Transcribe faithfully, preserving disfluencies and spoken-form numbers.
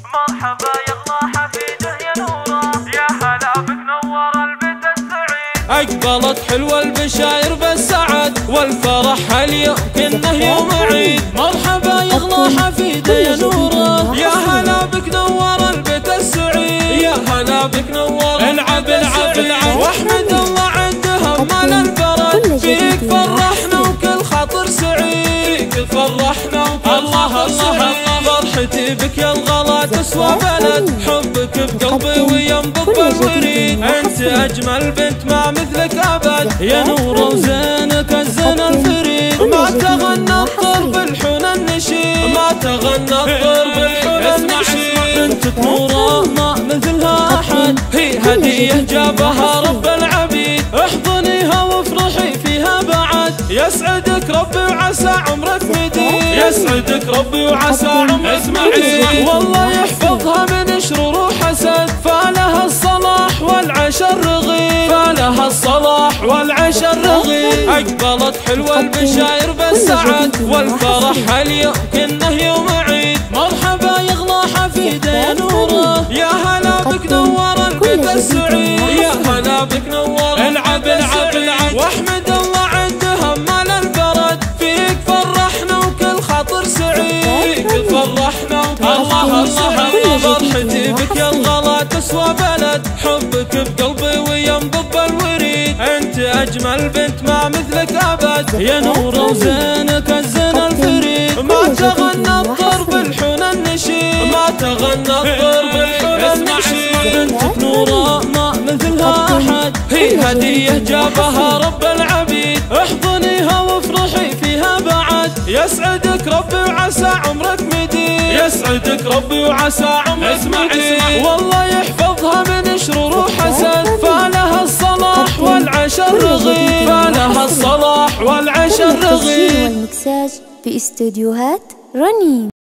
مرحبا يلا حفيده يا نوره، يا هلا بك نور البيت السعيد. أقبلت حلوة البشاير بالسعد والفرح اليوم كنه يوم عيد. مرحبا يغلى حفيده يا نوره، يا هلا بك نور البيت السعيد. يا هلا بك نور العب العب العب واحمد الله عندها مال البرد. فيك فرحنا وكل خاطر سعيد، فيك فرحنا وكل خاطر سعيد. فرحتي بك يا الغلا تسوى بلد، حبك بقلبي وينبض الوريد. انت اجمل بنت ما مثلك ابد، يا نور وزينك الزين الفريد. ما تغنى الطير بالحون النشيد، ما تغنى الطير بالحون النشيد. بنتك نوره ما مثلها احد، هي هديه جابها رب العبيد. احضنيها وافرحي فيها بعد، يسعدك ربي وعسى عمرك مديد. يسعدك ربي وعسى عمرك مديد. والله يحفظها من شرور وحسد، فالها الصلاح والعيش الرغيد. فالها الصلاح والعيش الرغيد. اقبلت حلوة البشاير بالسعد والفرح اليوم كنه يوم عيد. مرحبا يغلى حفيده يا نوره، يا هلا بك نور البيت السعيد. يا هلا بك نور العب العب العب واحمد الله عندها مال البرد. فيك فرحنا وكل خاطر سعيد، فيك فرحنا وكل خاطر سعيد. فرحتي بك يا الغلا تسوى بلد، حبك بقلبي وينبض الوريد. انت اجمل بنت ما مثلك ابد، يا نور وزينك الزين الفريد. ما تغنى الطير بالحون النشيد، ما تغنى الطير بالحون النشيد. بنتك نوره ما مثلها احد، هي هديه جابها رب العبيد. احضنيها وافرحي فيها بعد، يسعدك ربي وعسى عمرك مديد. يسعدك ربي وعسى عمرك مديد. والله يحفظها من شرور وحسد، فالها الصلاح والعيش الرغيد. فالها الصلاح والعيش الرغيد. والمكساج في استوديوهات رنين.